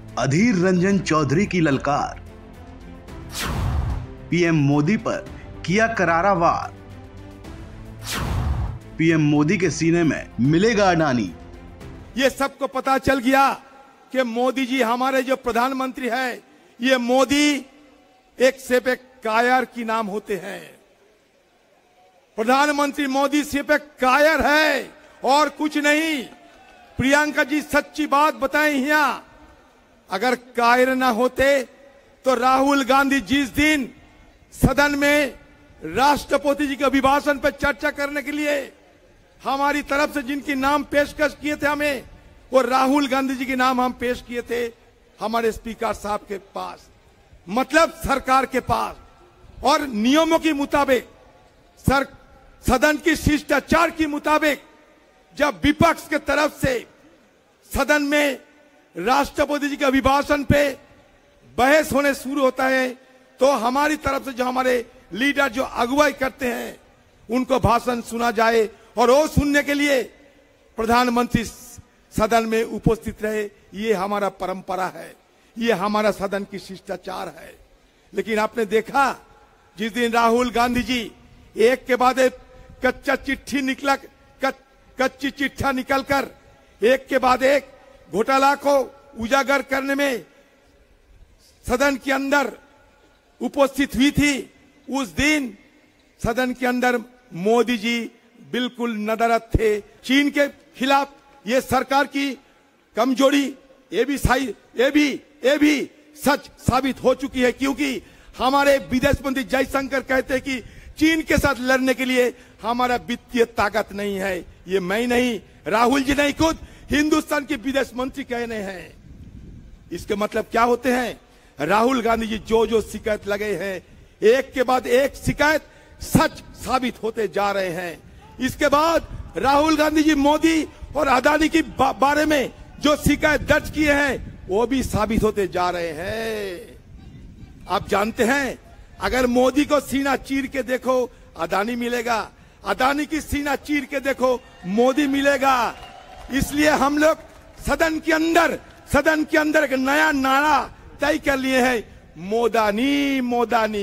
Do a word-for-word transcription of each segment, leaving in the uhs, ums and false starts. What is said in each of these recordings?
अधीर रंजन चौधरी की ललकार, पीएम मोदी पर किया करारा वार। पीएम मोदी के सीने में मिलेगा अडानी। ये सबको पता चल गया कि मोदी जी हमारे जो प्रधानमंत्री है, ये मोदी एक सिर्फ एक कायर की नाम होते हैं। प्रधानमंत्री मोदी सिर्फ एक कायर है और कुछ नहीं। प्रियंका जी सच्ची बात बताएं यहाँ, अगर कायर ना होते तो राहुल गांधी जिस दिन सदन में राष्ट्रपति जी के अभिभाषण पर चर्चा करने के लिए हमारी तरफ से जिनकी नाम पेशकश किए थे, हमें वो राहुल गांधी जी के नाम हम पेश किए थे हमारे स्पीकर साहब के पास, मतलब सरकार के पास। और नियमों के मुताबिक, सर सदन की शिष्टाचार के मुताबिक, जब विपक्ष के तरफ से सदन में राष्ट्रपति जी के अभिभाषण पे बहस होने शुरू होता है, तो हमारी तरफ से जो हमारे लीडर जो अगुवाई करते हैं उनको भाषण सुना जाए और वो सुनने के लिए प्रधानमंत्री सदन में उपस्थित रहे। ये हमारा परंपरा है, ये हमारा सदन की शिष्टाचार है। लेकिन आपने देखा जिस दिन राहुल गांधी जी एक के बाद एक कच्चा चिट्ठी निकला कच, कच्ची चिट्ठा निकलकर एक के बाद एक घोटाला को उजागर करने में सदन के अंदर उपस्थित हुई थी, उस दिन सदन के अंदर मोदी जी बिल्कुल नदारद थे। चीन के खिलाफ ये सरकार की कमजोरी ये भी सही ये भी ये भी सच साबित हो चुकी है, क्योंकि हमारे विदेश मंत्री जयशंकर कहते हैं कि चीन के साथ लड़ने के लिए हमारा वित्तीय ताकत नहीं है। ये मैं नहीं, राहुल जी नहीं, खुद हिंदुस्तान के विदेश मंत्री कहने हैं। इसके मतलब क्या होते हैं? राहुल गांधी जी जो जो शिकायत लगे हैं, एक के बाद एक शिकायत सच साबित होते जा रहे हैं। इसके बाद राहुल गांधी जी मोदी और अदानी की बा, बारे में जो शिकायत दर्ज किए हैं वो भी साबित होते जा रहे हैं। आप जानते हैं, अगर मोदी को सीना चीर के देखो अदानी मिलेगा, अदानी की सीना चीर के देखो मोदी मिलेगा। इसलिए हम लोग सदन के अंदर सदन के अंदर एक नया नारा तय कर लिए हैं, मोदानी मोदानी।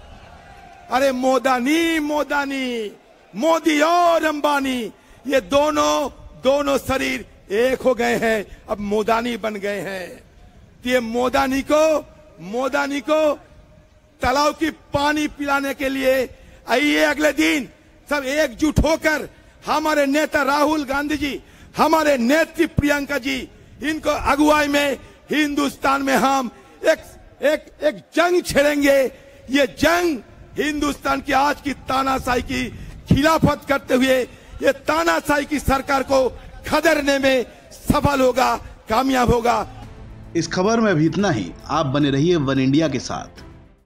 अरे मोदानी मोदानी, मोदी और अंबानी, ये दोनों दोनों शरीर एक हो गए हैं, अब मोदानी बन गए हैं। तो ये मोदानी को मोदानी को तालाब की पानी पिलाने के लिए आइए अगले दिन सब एकजुट होकर हमारे नेता राहुल गांधी जी, हमारे नेत्री प्रियंका जी, इनको अगुवाई में हिंदुस्तान में हम एक एक एक जंग छेड़ेंगे। ये जंग हिंदुस्तान की आज की तानाशाही की खिलाफत करते हुए ये तानाशाही की सरकार को खदेड़ने में सफल होगा, कामयाब होगा। इस खबर में अभी इतना ही। आप बने रहिए वन इंडिया के साथ।